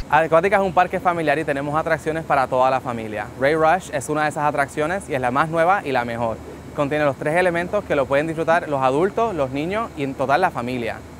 Acuática es un parque familiar y tenemos atracciones para toda la familia. Ray Rush es una de esas atracciones y es la más nueva y la mejor. Contiene los tres elementos que lo pueden disfrutar los adultos, los niños y en total la familia.